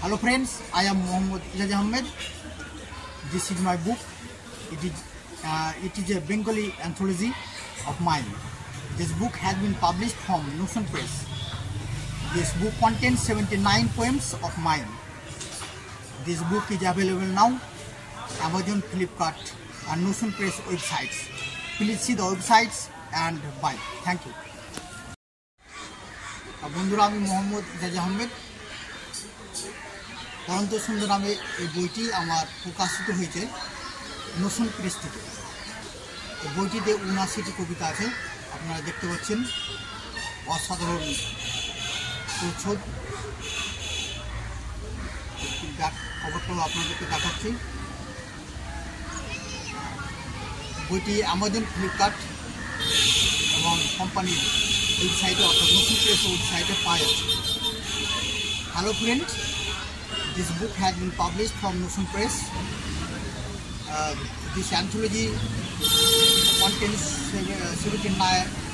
Hello friends, I am Ejaj Ahamed. This is my book. It is a Bengali anthology of mine. This book has been published from Notion Press. This book contains 79 poems of mine. This book is available now, Amazon, Flipkart and Notion Press websites. Please see the websites and buy. Thank you. বন্ধুরা, আমি মোহাম্মদ এজাজ আহমেদ। পারন্ত সুন্দর নামে এই বইটি আমার প্রকাশিত হয়েছে Notion press থেকে। এই বইটিতে ৭৯টি কবিতা আছে, আপনারা দেখতে পাচ্ছেন। অসাধারণ প্রচ্ছদ। খবরটাও আপনাদেরকে দেখাচ্ছি। বইটি অ্যামাজন, ফ্লিপকার্ট এবং কোম্পানির ওয়েবসাইটে অর্থাৎ নোশন প্রেস ওয়েবসাইটে পাওয়া যাচ্ছে। Hello friends, this book has been published from Notion Press. This anthology contains 79